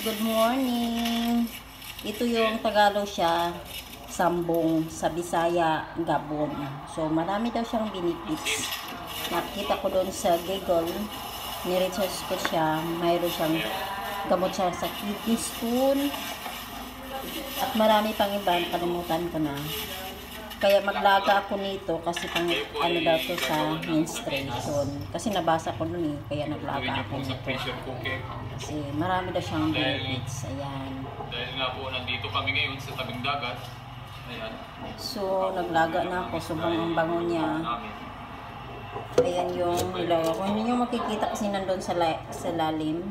good morning. Ito yung Tagalog siya, sambong, sa Bisaya, Gabon. So, marami daw siyang benefits. Nakita ko doon sa Google, ni-research ko siya, mayroon siyang gamot siya sa kidney stone, at marami pang iba, kalimutan ko na. Kaya maglaga ako nito kasi pang ano daw to sa menstruation. Kasi nabasa ko nun kaya naglaga ako nito. Kasi marami daw siyang benefits. Ayan. Dahil nga po nandito kami ngayon sa tabing dagat. Ayan. So naglaga na ako. Sobrang ang bango niya. Ayan yung nilagay ko. Hindi nyo makikita kasi nandun sa lalim.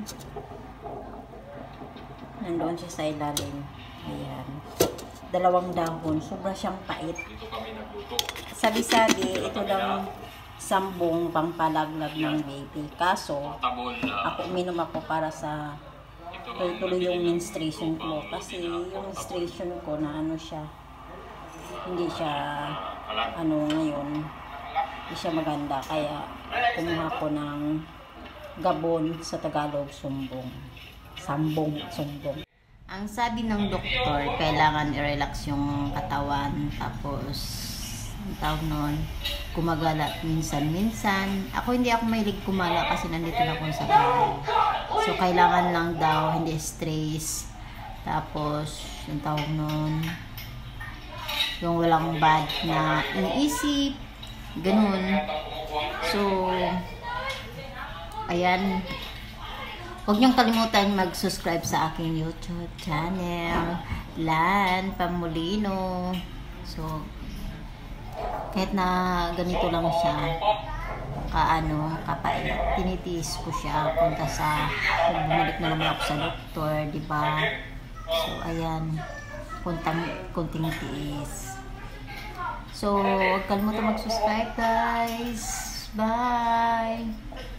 Nandun siya sa ilalim. Ayan. 2 dahon. Sobra siyang pait. Dito kami nagluto. Sabi-sabi, ito daw sambong pampalaglag ng baby. Kaso, ako uminom ako para sa tuloy yung menstruation ko. Kasi yung menstruation ko na ano siya, hindi siya, ano ngayon, hindi siya maganda. Kaya, kumuha ko ng Gabon sa Tagalog, sumbong. Sambong, sumbong. Ang sabi ng doktor, kailangan i-relax yung katawan. Tapos, ang tawag nun, gumagala minsan-minsan. Ako hindi ako mahilig kumala kasi nandito na ako sa bahay. So, kailangan lang daw, hindi stress. Tapos, ang tawag nun, yung walang bad na iniisip. Ganun. So, ayan. Huwag niyong kalimutan mag-subscribe sa aking YouTube channel, Lan Pamolino. So, kahit na ganito lang siya, kapait, tinitiis ko siya punta sa, bumalik na naman ako sa doktor, diba? So, ayan, kunting tiis. So, huwag kalimutan mag-subscribe, guys. Bye!